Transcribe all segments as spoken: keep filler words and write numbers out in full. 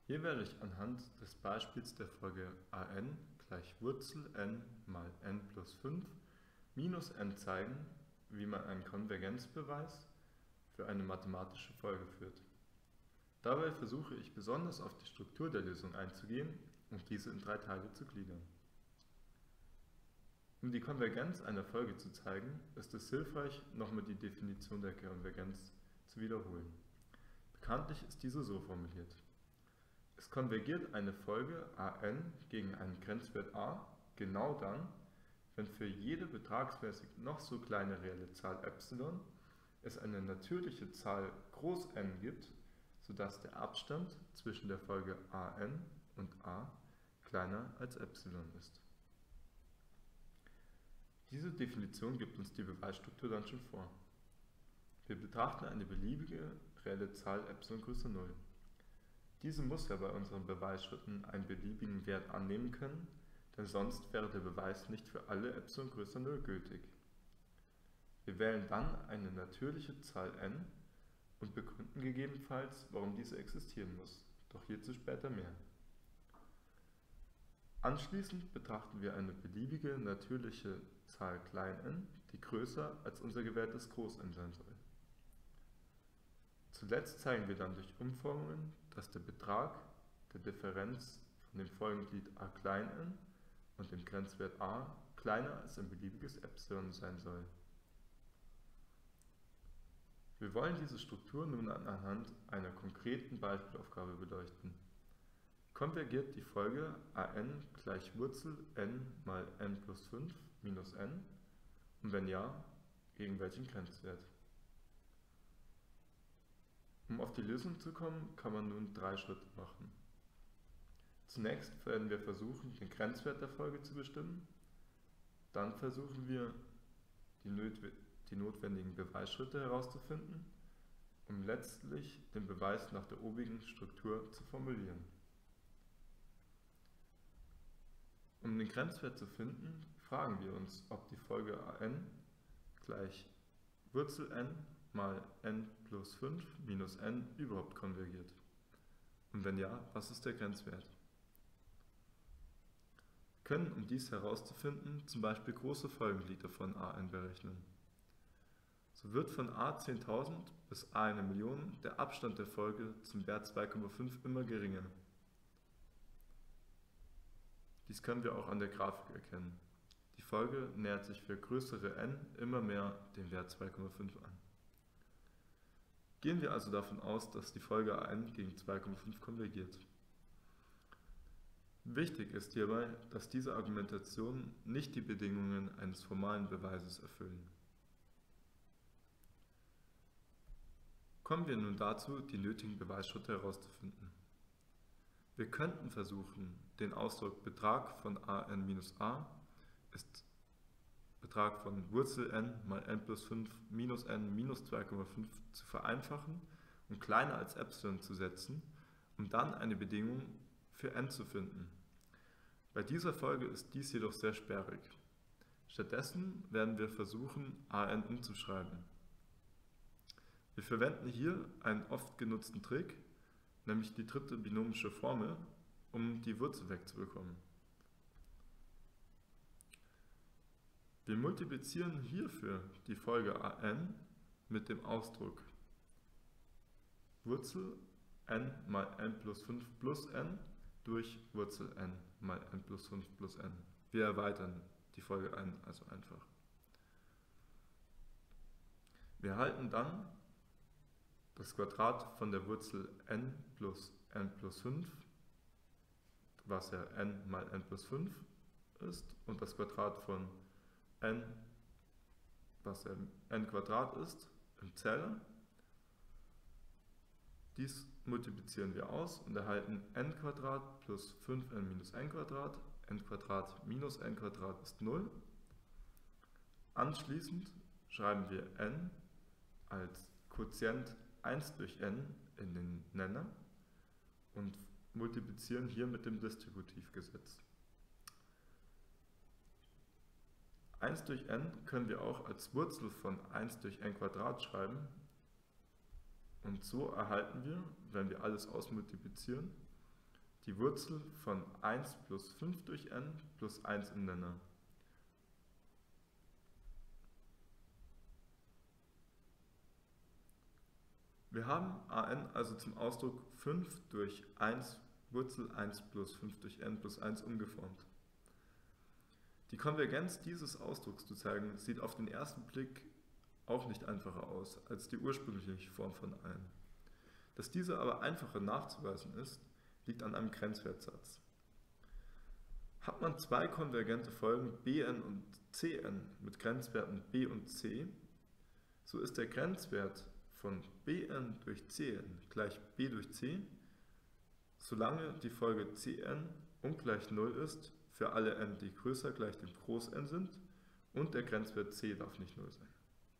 Hier werde ich anhand des Beispiels der Folge a n gleich Wurzel n mal n plus fünf minus n zeigen, wie man einen Konvergenzbeweis für eine mathematische Folge führt. Dabei versuche ich besonders auf die Struktur der Lösung einzugehen und diese in drei Teile zu gliedern. Um die Konvergenz einer Folge zu zeigen, ist es hilfreich, nochmal die Definition der Konvergenz zu wiederholen. Bekanntlich ist diese so formuliert: Es konvergiert eine Folge a n gegen einen Grenzwert a genau dann, wenn für jede betragsmäßig noch so kleine reelle Zahl epsilon es eine natürliche Zahl groß N gibt, sodass der Abstand zwischen der Folge a n und a kleiner als epsilon ist. Diese Definition gibt uns die Beweisstruktur dann schon vor. Wir betrachten eine beliebige reelle Zahl epsilon größer null. Diese muss ja bei unseren Beweisschritten einen beliebigen Wert annehmen können, denn sonst wäre der Beweis nicht für alle epsilon größer null gültig. Wir wählen dann eine natürliche Zahl n und begründen gegebenenfalls, warum diese existieren muss, doch hierzu später mehr. Anschließend betrachten wir eine beliebige natürliche Zahl n, die größer als unser gewähltes Groß N sein soll. Zuletzt zeigen wir dann durch Umformungen, dass der Betrag der Differenz von dem Folgenglied a n und dem Grenzwert a kleiner als ein beliebiges Epsilon sein soll. Wir wollen diese Struktur nun anhand einer konkreten Beispielaufgabe beleuchten. Konvergiert die Folge a n gleich Wurzel n mal n plus fünf minus n und wenn ja, gegen welchen Grenzwert? Um auf die Lösung zu kommen, kann man nun drei Schritte machen. Zunächst werden wir versuchen, den Grenzwert der Folge zu bestimmen. Dann versuchen wir, die, die notwendigen Beweisschritte herauszufinden, um letztlich den Beweis nach der obigen Struktur zu formulieren. Um den Grenzwert zu finden, fragen wir uns, ob die Folge a n gleich Wurzel n mal n plus fünf minus n überhaupt konvergiert. Und wenn ja, was ist der Grenzwert? Wir können, um dies herauszufinden, zum Beispiel große Folgenglieder von a n berechnen. So wird von a zehntausend bis a eine Million der Abstand der Folge zum Wert zwei Komma fünf immer geringer. Dies können wir auch an der Grafik erkennen. Die Folge nähert sich für größere n immer mehr dem Wert zwei Komma fünf an. Gehen wir also davon aus, dass die Folge a n gegen zwei Komma fünf konvergiert. Wichtig ist hierbei, dass diese Argumentationen nicht die Bedingungen eines formalen Beweises erfüllen. Kommen wir nun dazu, die nötigen Beweisschritte herauszufinden. Wir könnten versuchen, den Ausdruck Betrag von a n minus a ist Betrag von Wurzel n mal n plus fünf minus n minus zwei Komma fünf zu vereinfachen und kleiner als epsilon zu setzen, um dann eine Bedingung für n zu finden. Bei dieser Folge ist dies jedoch sehr sperrig. Stattdessen werden wir versuchen, a n umzuschreiben. Wir verwenden hier einen oft genutzten Trick, nämlich die dritte binomische Formel, um die Wurzel wegzubekommen. Wir multiplizieren hierfür die Folge a n mit dem Ausdruck Wurzel n mal n plus fünf plus n durch Wurzel n mal n plus fünf plus n. Wir erweitern die Folge n also einfach. Wir erhalten dann das Quadrat von der Wurzel n plus n plus fünf, was ja n mal n plus fünf ist, und das Quadrat von n, was ja n Quadrat ist, im Zähler. Dies multiplizieren wir aus und erhalten n Quadrat plus fünf n minus n Quadrat. N Quadrat minus n Quadrat ist null. Anschließend schreiben wir n als Quotient eins durch n in den Nenner und multiplizieren hier mit dem Distributivgesetz. eins durch n können wir auch als Wurzel von eins durch n Quadrat schreiben und so erhalten wir, wenn wir alles ausmultiplizieren, die Wurzel von eins plus fünf durch n plus eins im Nenner. Wir haben an also zum Ausdruck fünf durch eins Wurzel eins plus fünf durch n plus eins umgeformt. Die Konvergenz dieses Ausdrucks zu zeigen, sieht auf den ersten Blick auch nicht einfacher aus als die ursprüngliche Form von n. Dass diese aber einfacher nachzuweisen ist, liegt an einem Grenzwertsatz. Hat man zwei konvergente Folgen Bn und Cn mit Grenzwerten b und c, so ist der Grenzwert von Bn durch Cn gleich b durch c, solange die Folge Cn ungleich null ist für alle n, die größer gleich dem Groß N sind, und der Grenzwert c darf nicht null sein.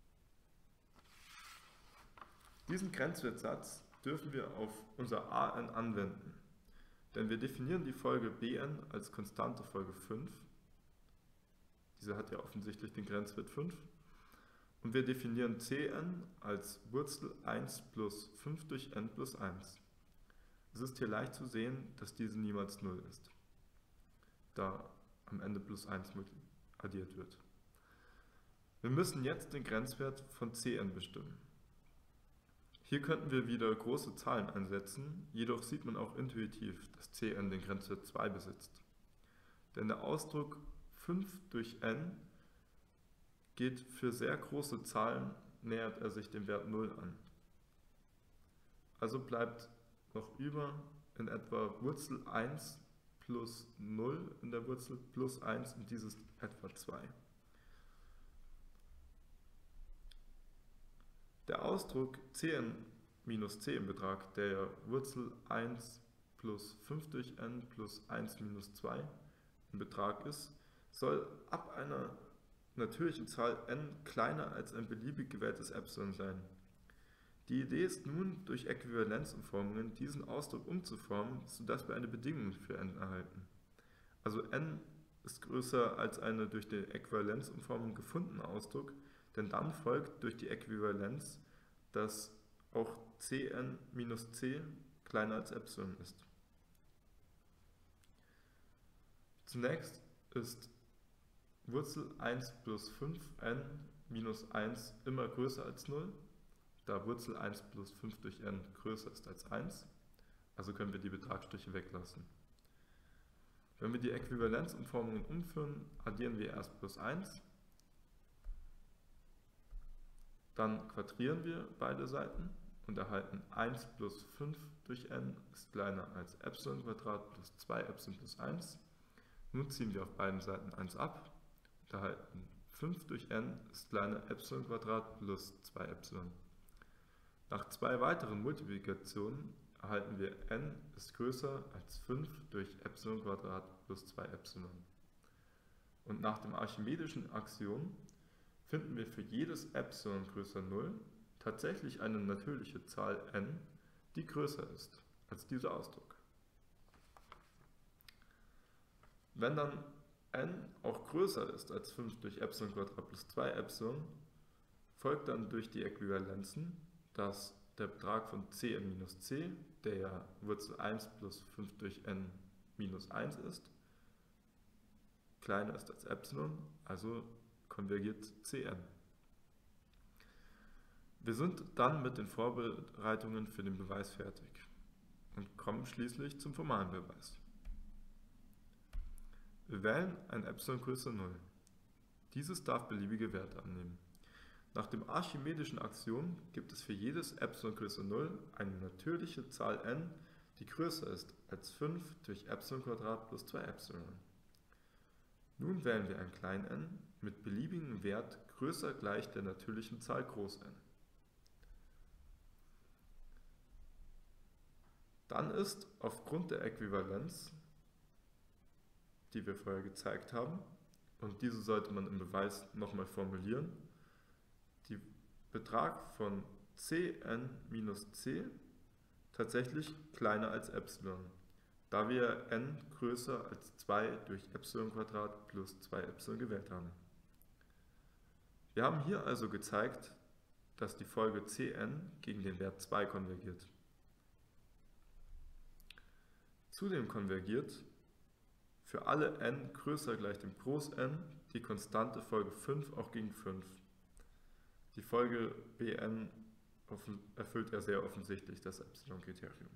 Diesen Grenzwertsatz dürfen wir auf unser An anwenden, denn wir definieren die Folge Bn als konstante Folge fünf, diese hat ja offensichtlich den Grenzwert fünf, und wir definieren Cn als Wurzel eins plus fünf durch n plus eins. Es ist hier leicht zu sehen, dass diese niemals null ist, da am Ende plus eins addiert wird. Wir müssen jetzt den Grenzwert von Cn bestimmen. Hier könnten wir wieder große Zahlen einsetzen, jedoch sieht man auch intuitiv, dass Cn den Grenzwert zwei besitzt. Denn der Ausdruck fünf durch n geht für sehr große Zahlen, nähert er sich dem Wert null an. Also bleibt noch über in etwa Wurzel eins plus null in der Wurzel plus eins und dieses etwa zwei. Der Ausdruck Cn minus c im Betrag, der ja Wurzel eins plus fünf durch n plus eins minus zwei im Betrag ist, soll ab einer natürlichen Zahl n kleiner als ein beliebig gewähltes Epsilon sein. Die Idee ist nun, durch Äquivalenzumformungen diesen Ausdruck umzuformen, sodass wir eine Bedingung für n erhalten. Also n ist größer als eine durch die Äquivalenzumformung gefundene Ausdruck, denn dann folgt durch die Äquivalenz, dass auch Cn minus c kleiner als Epsilon ist. Zunächst ist Wurzel eins plus fünf n minus eins immer größer als null, da Wurzel eins plus fünf durch n größer ist als eins, also können wir die Betragsstriche weglassen. Wenn wir die Äquivalenzumformungen umführen, addieren wir erst plus eins, dann quadrieren wir beide Seiten und erhalten eins plus fünf durch n ist kleiner als Epsilon Quadrat plus zwei Epsilon plus eins. Nun ziehen wir auf beiden Seiten eins ab und erhalten fünf durch n ist kleiner Epsilon Quadrat plus zwei Epsilon. Nach zwei weiteren Multiplikationen erhalten wir n ist größer als fünf durch Epsilon Quadrat plus zwei Epsilon. Und nach dem archimedischen Axiom finden wir für jedes Epsilon größer null tatsächlich eine natürliche Zahl n, die größer ist als dieser Ausdruck. Wenn dann n auch größer ist als fünf durch Epsilon Quadrat plus zwei Epsilon, folgt dann durch die Äquivalenzen, dass der Betrag von Cn minus c, der ja Wurzel eins plus fünf durch n minus eins ist, kleiner ist als Epsilon, also konvergiert Cn. Wir sind dann mit den Vorbereitungen für den Beweis fertig und kommen schließlich zum formalen Beweis. Wir wählen ein Epsilon größer null. Dieses darf beliebige Werte annehmen. Nach dem archimedischen Axiom gibt es für jedes Epsilon größer null eine natürliche Zahl n, die größer ist als fünf durch Epsilon Quadrat plus zwei Epsilon. Nun wählen wir ein klein n mit beliebigem Wert größer gleich der natürlichen Zahl groß n. Dann ist aufgrund der Äquivalenz, die wir vorher gezeigt haben, und diese sollte man im Beweis nochmal formulieren, der Betrag von Cn minus c tatsächlich kleiner als Epsilon, da wir n größer als zwei durch Epsilon Quadrat plus zwei Epsilon gewählt haben. Wir haben hier also gezeigt, dass die Folge Cn gegen den Wert zwei konvergiert. Zudem konvergiert für alle n größer gleich dem Groß N die konstante Folge fünf auch gegen fünf. Die Folge Bn erfüllt ja sehr offensichtlich das Epsilon-Kriterium.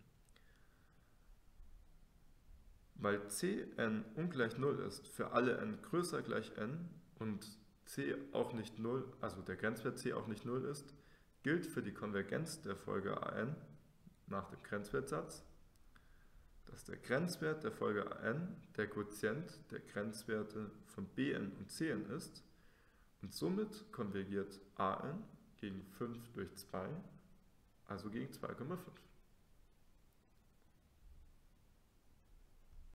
Weil Cn ungleich null ist für alle n größer gleich n und c auch nicht null, also der Grenzwert c auch nicht null ist, gilt für die Konvergenz der Folge an nach dem Grenzwertsatz, dass der Grenzwert der Folge an der Quotient der Grenzwerte von Bn und Cn ist und somit konvergiert an gegen fünf durch zwei, also gegen zwei Komma fünf.